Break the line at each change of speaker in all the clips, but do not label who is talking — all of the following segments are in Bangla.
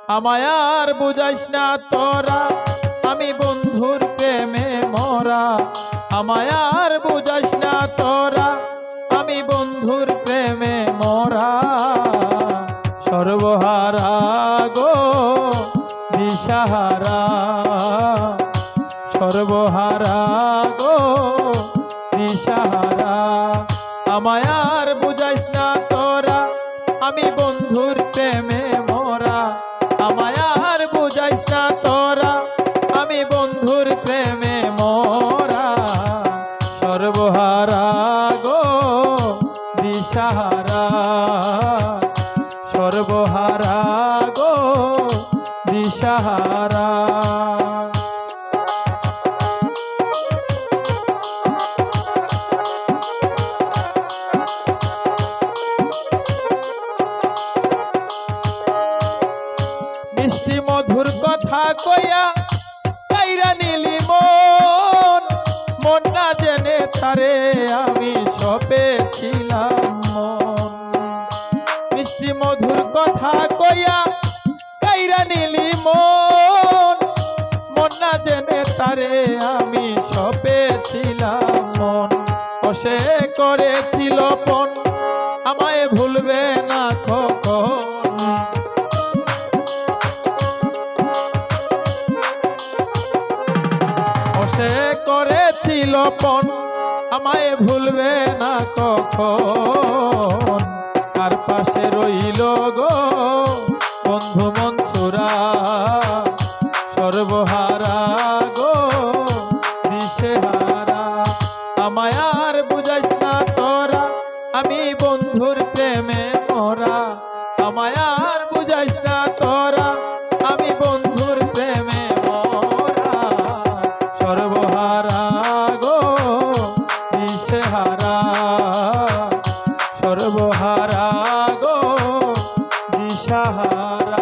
আমায় আর বুঝাইস না তোরা আমি বন্ধুর প্রেমে মরা। আমায় আর বুঝাইস না তোরা আমি বন্ধুর প্রেমে মরা। সর্বহারা গো দিশাহারা, সর্বহারা গো দিশাহারা। আমায় আর বুঝাইস না তোরা আমি বন্ধুর প্রেমে মরা। আমায় আর বুঝাইস না তোরা আমি বন্ধুর প্রেমে মরা। সর্বহারা গো দিশাহারা, সর্বহারা গো দিশাহারা। মিষ্টি মধুর কথা কইয়া কাইরা নিলি মন, মন না জেনে তারে আমি সপেছিলাম মন। মিষ্টি মধুর কথা কইয়া কাইরা নিলি মন, মন না জেনে তারে আমি সপেছিলাম মন। বসে করেছিল পণ আমায় ভুলবে না কখন। সে করেছিল পণ আমায় ভুলবে না কখন। আর পাশে রইল গো বন্ধু মনসুরা, সর্বহারা গো দিশেহারা। আমায় আর বুঝাইস না তোরা আমি বন্ধুর প্রেমে মরা। আমায় আর বুঝাইস না তোরা আমি বন্ধুর প্রেমে মরা। সর্বহারা গো দিশেহারা, সর্বহারা গো দিশাহারা।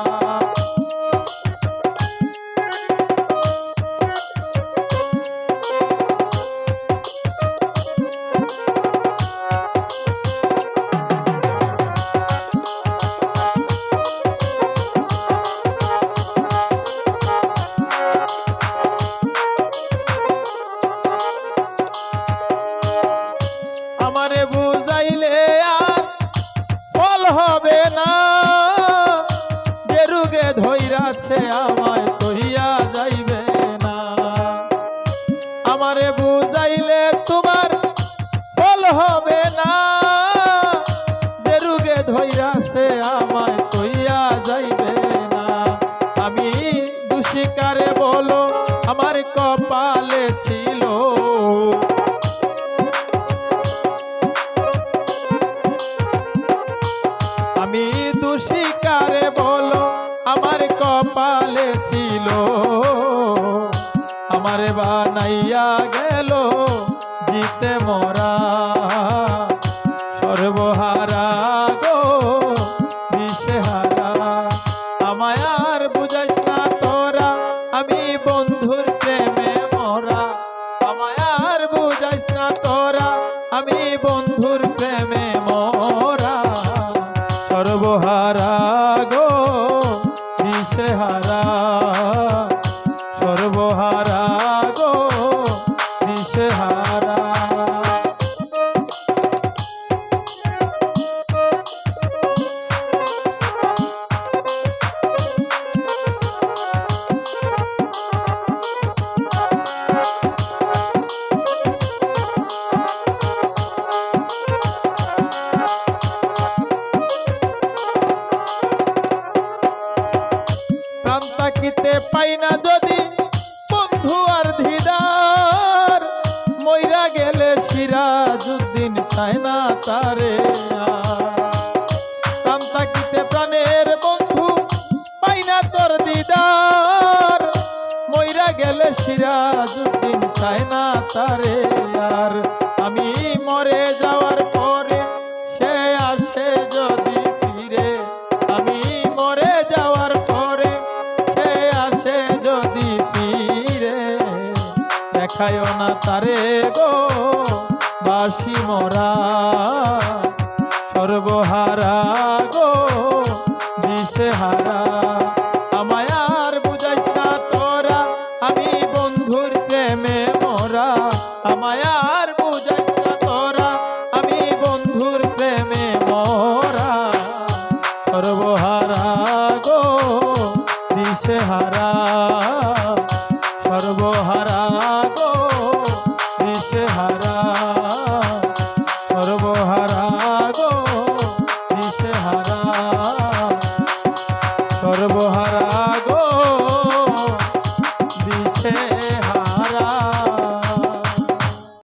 আমারে বুঝাইলে আর ফল হবে না, যে রোগে ধইরাছে আমায় কহিয়া যাইবে না। আমারে বুঝাইলে তোমার ফল হবে না, যে রোগে ধইরাছে আমায় কহিয়া যাইবে না। আমি দোষী কারে বলো আমার কপালে ছিল, আমি দোষী কারে বলো আমার কপালে ছিল। আমারে বানাইয়া গেল জিতে মরা। সর্বহারা গো দিশেহারা। আমায় আর বুঝাইস না তোরা আমি বন্ধুর প্রেমে মরা। আমায় আর বুঝাইস না তোরা আমি বন্ধুর প্রেমে মরা। সর্বহারা গো দিশেহারা, সর্বহারা গো দিশেহারা। প্রাণ তাকিতে পাই না যদি বন্ধু আর ধিদার, মইরা গেলে সিরাজউদ্দিন চায় না তারে আর। প্রাণ তাকিতে প্রাণের বন্ধু পাই না তোর দিদার, মইরা গেলে সিরাজউদ্দিন চায় না তারে আর। আমি মরে যাওয়ার পরে সে আসে যদি ফিরে, আমি মরে যাওয়ার পরে সে আসে যদি ফিরে। দেখায় না তারে গো বাসি মরা। সর্বহারা গো দিশেহারা।